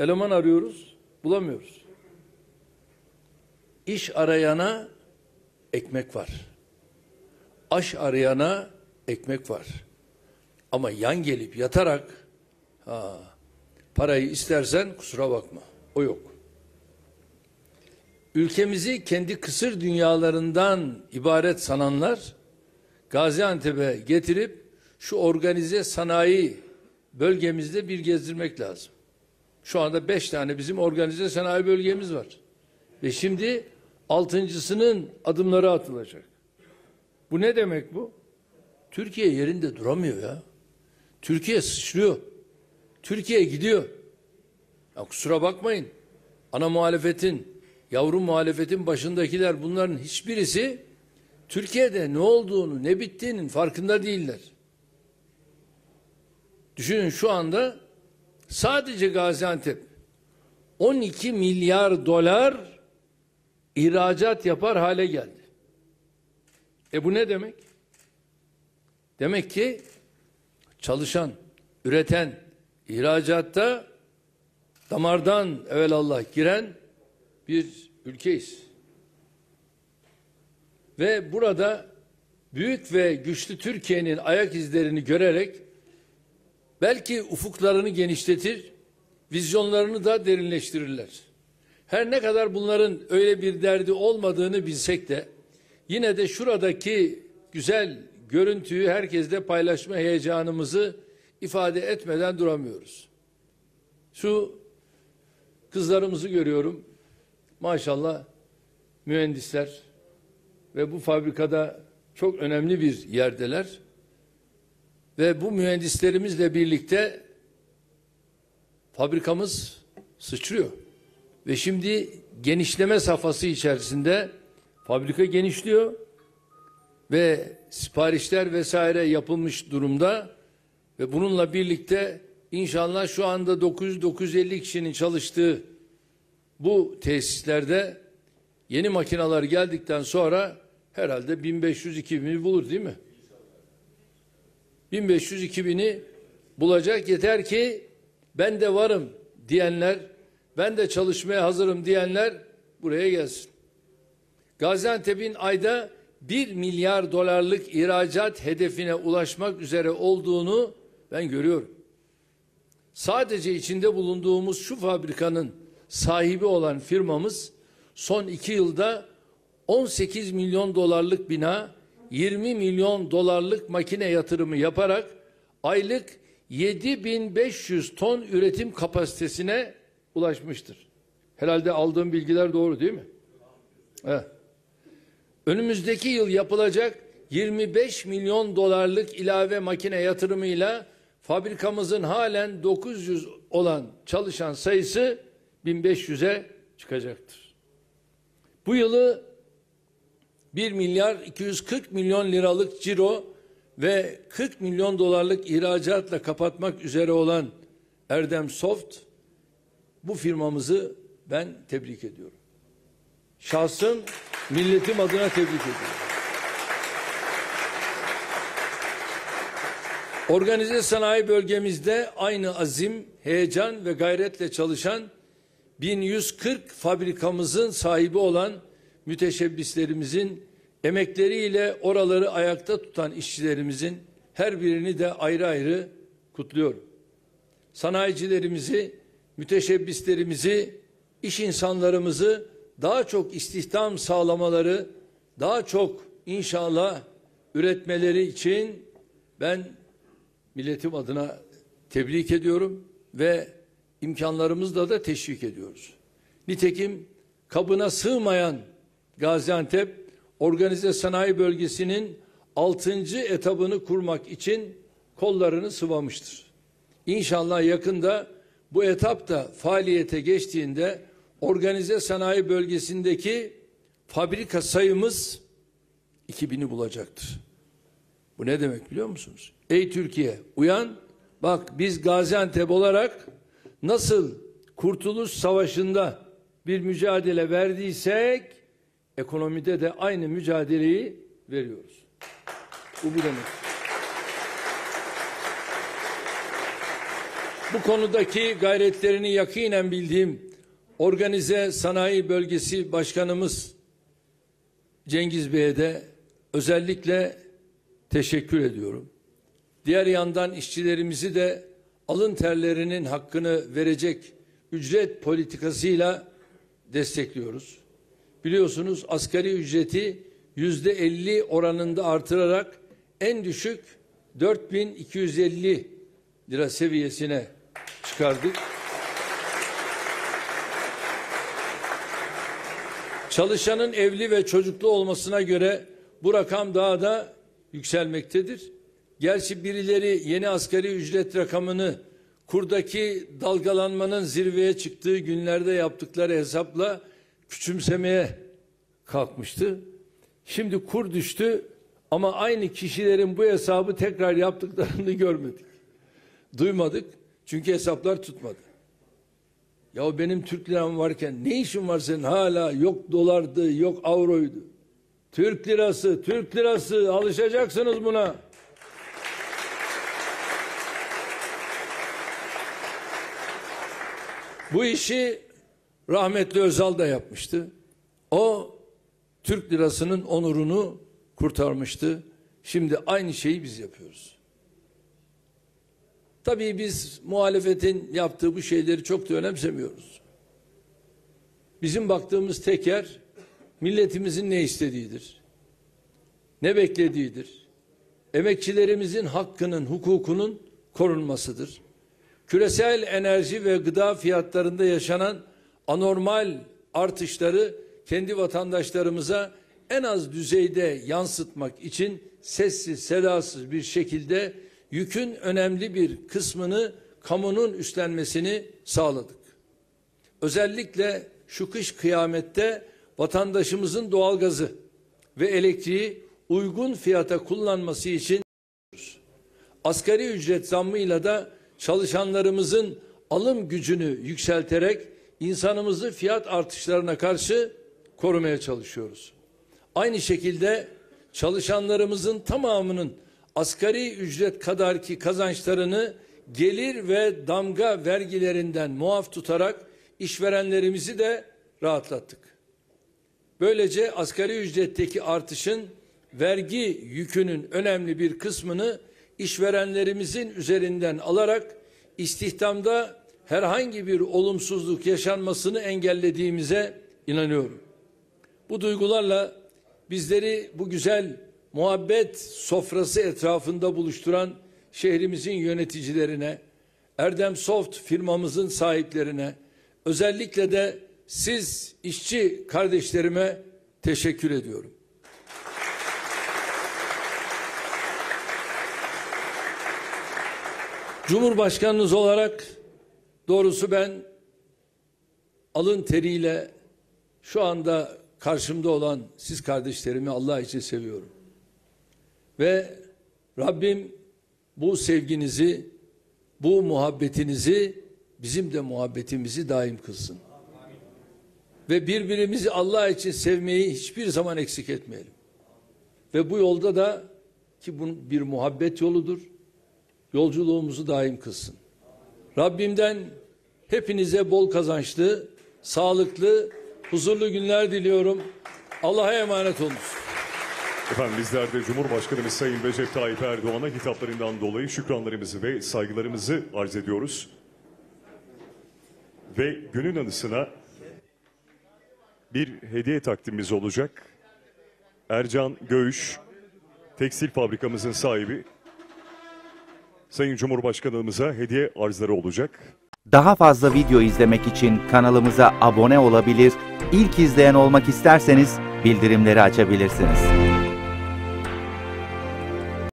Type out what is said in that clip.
Eleman arıyoruz, bulamıyoruz. İş arayana ekmek var. Aş arayana ekmek var. Ama yan gelip yatarak parayı istersen kusura bakma. O yok. Ülkemizi kendi kısır dünyalarından ibaret sananlar Gaziantep'e getirip şu organize sanayi bölgemizde bir gezdirmek lazım. Şu anda 5 tane bizim organize sanayi bölgemiz var. Ve şimdi 6.'sının adımları atılacak. Bu ne demek bu? Türkiye yerinde duramıyor ya. Türkiye sıçrıyor. Türkiye gidiyor. Ya kusura bakmayın. Ana muhalefetin, yavru muhalefetin başındakiler bunların hiçbirisi Türkiye'de ne olduğunu, ne bittiğinin farkında değiller. Düşünün şu anda sadece Gaziantep 12 milyar dolar ihracat yapar hale geldi. Bu ne demek? Demek ki çalışan, üreten, ihracatta damardan evelallah giren bir ülkeyiz. Ve burada büyük ve güçlü Türkiye'nin ayak izlerini görerek belki ufuklarını genişletir, vizyonlarını da derinleştirirler. Her ne kadar bunların öyle bir derdi olmadığını bilsek de yine de şuradaki güzel görüntüyü herkesle paylaşma heyecanımızı ifade etmeden duramıyoruz. Şu kızlarımızı görüyorum. Maşallah mühendisler ve bu fabrikada çok önemli bir yerdeler. Ve bu mühendislerimizle birlikte fabrikamız sıçrıyor. Ve şimdi genişleme safhası içerisinde fabrika genişliyor ve siparişler vesaire yapılmış durumda ve bununla birlikte inşallah şu anda 900-950 kişinin çalıştığı bu tesislerde yeni makineler geldikten sonra herhalde 1500-2000'i bulur değil mi? 1500-2000'i bulacak, yeter ki ben de varım diyenler, ben de çalışmaya hazırım diyenler buraya gelsin. Gaziantep'in ayda 1 milyar dolarlık ihracat hedefine ulaşmak üzere olduğunu ben görüyorum. Sadece içinde bulunduğumuz şu fabrikanın sahibi olan firmamız son 2 yılda 18 milyon dolarlık bina, 20 milyon dolarlık makine yatırımı yaparak aylık 7500 ton üretim kapasitesine ulaşmıştır. Herhalde aldığım bilgiler doğru değil mi? Evet. Önümüzdeki yıl yapılacak 25 milyon dolarlık ilave makine yatırımıyla fabrikamızın halen 900 olan çalışan sayısı 1500'e çıkacaktır. Bu yılı 1 milyar 240 milyon liralık ciro ve 40 milyon dolarlık ihracatla kapatmak üzere olan Erdem Soft, bu firmamızı ben tebrik ediyorum. Şahsım, milletim adına tebrik ediyorum. Organize sanayi bölgemizde aynı azim, heyecan ve gayretle çalışan 1140 fabrikamızın sahibi olan müteşebbislerimizin emekleriyle oraları ayakta tutan işçilerimizin her birini de ayrı ayrı kutluyorum. Sanayicilerimizi, müteşebbislerimizi, iş insanlarımızı daha çok istihdam sağlamaları, daha çok inşallah üretmeleri için ben milletim adına tebrik ediyorum ve imkanlarımızla da teşvik ediyoruz. Nitekim kabına sığmayan Gaziantep organize sanayi bölgesinin 6. etabını kurmak için kollarını sıvamıştır. İnşallah yakında bu etap da faaliyete geçtiğinde organize sanayi bölgesindeki fabrika sayımız 2000'i bulacaktır. Bu ne demek biliyor musunuz? Ey Türkiye, uyan, bak biz Gaziantep olarak nasıl Kurtuluş Savaşı'nda bir mücadele verdiysek ekonomide de aynı mücadeleyi veriyoruz. Bu demek. Bu konudaki gayretlerini yakinen bildiğim Organize Sanayi Bölgesi Başkanımız Cengiz Bey'e de özellikle teşekkür ediyorum. Diğer yandan işçilerimizi de alın terlerinin hakkını verecek ücret politikasıyla destekliyoruz. Biliyorsunuz asgari ücreti %50 oranında artırarak en düşük 4.250 lira seviyesine çıkardık. Çalışanın evli ve çocuklu olmasına göre bu rakam daha da yükselmektedir. Gerçi birileri yeni asgari ücret rakamını kurdaki dalgalanmanın zirveye çıktığı günlerde yaptıkları hesapla küçümsemeye kalkmıştı. Şimdi kur düştü ama aynı kişilerin bu hesabı tekrar yaptıklarını görmedik. Duymadık çünkü hesaplar tutmadı. Ya benim Türk liram varken ne işin var senin hala yok dolardı yok avroydu. Türk lirası alışacaksınız buna. Bu işi rahmetli Özal da yapmıştı. O Türk lirasının onurunu kurtarmıştı. Şimdi aynı şeyi biz yapıyoruz. Tabii biz muhalefetin yaptığı bu şeyleri çok da önemsemiyoruz. Bizim baktığımız tek yer milletimizin ne istediğidir, ne beklediğidir. Emekçilerimizin hakkının, hukukunun korunmasıdır. Küresel enerji ve gıda fiyatlarında yaşanan anormal artışları kendi vatandaşlarımıza en az düzeyde yansıtmak için sessiz sedasız bir şekilde yükün önemli bir kısmını kamunun üstlenmesini sağladık. Özellikle şu kış kıyamette vatandaşımızın doğalgazı ve elektriği uygun fiyata kullanması için asgari ücret zammıyla da çalışanlarımızın alım gücünü yükselterek insanımızı fiyat artışlarına karşı korumaya çalışıyoruz. Aynı şekilde çalışanlarımızın tamamının asgari ücret kadarki kazançlarını gelir ve damga vergilerinden muaf tutarak işverenlerimizi de rahatlattık. Böylece asgari ücretteki artışın vergi yükünün önemli bir kısmını işverenlerimizin üzerinden alarak istihdamda herhangi bir olumsuzluk yaşanmasını engellediğimize inanıyorum. Bu duygularla bizleri bu güzel muhabbet sofrası etrafında buluşturan şehrimizin yöneticilerine, Erdem Soft firmamızın sahiplerine, özellikle de siz işçi kardeşlerime teşekkür ediyorum. Cumhurbaşkanınız olarak doğrusu ben alın teriyle şu anda karşımda olan siz kardeşlerimi Allah için seviyorum. Ve Rabbim bu sevginizi, bu muhabbetinizi, bizim de muhabbetimizi daim kılsın. Ve birbirimizi Allah için sevmeyi hiçbir zaman eksik etmeyelim. Ve bu yolda da ki bu bir muhabbet yoludur, yolculuğumuzu daim kılsın. Rabbimden hepinize bol kazançlı, sağlıklı, huzurlu günler diliyorum. Allah'a emanet olunuz. Efendim bizler de Cumhurbaşkanımız Sayın Recep Tayyip Erdoğan'a hitaplarından dolayı şükranlarımızı ve saygılarımızı arz ediyoruz. Ve günün anısına bir hediye takdimimiz olacak. Ercan Göğüş, tekstil fabrikamızın sahibi, Sayın Cumhurbaşkanımıza hediye arzları olacak. Daha fazla video izlemek için kanalımıza abone olabilir, ilk izleyen olmak isterseniz bildirimleri açabilirsiniz.